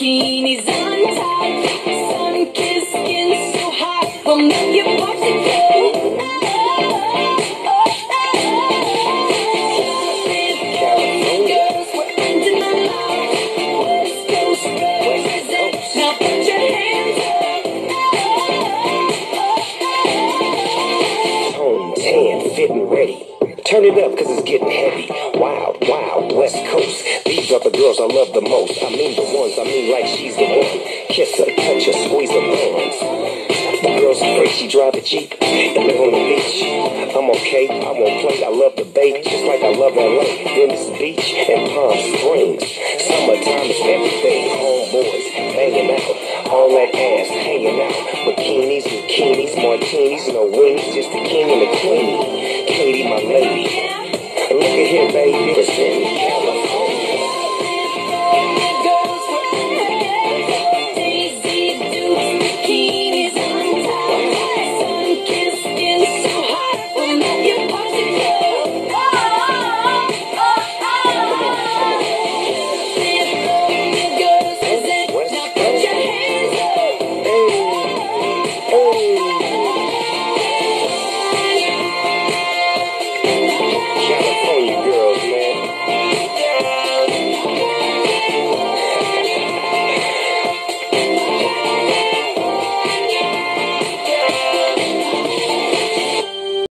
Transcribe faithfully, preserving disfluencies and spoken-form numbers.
bikinis on top, sun-kissed skin so hot, will make you popsicle. California girls were into my mouth. West Coast represent. Now put your hands up. Home, tan, fitting ready. Turn it up, cause it's getting heavy. Wild, wild, West Coast. These are the girls I love the most. I mean the ones, I mean like she's the one. Kiss her, touch her, squeeze her bones. The girl's afraid she drive a Jeep and live on the beach. I'm okay, I won't play. I love the bay, just like I love L A. Venice Beach and Palm Springs. Summertime is everything. Homeboys banging out, all that ass hanging out. Bikinis, bikinis, martinis, no wings, just the king and the queen. Katie, my lady. Look at here, baby. Listen.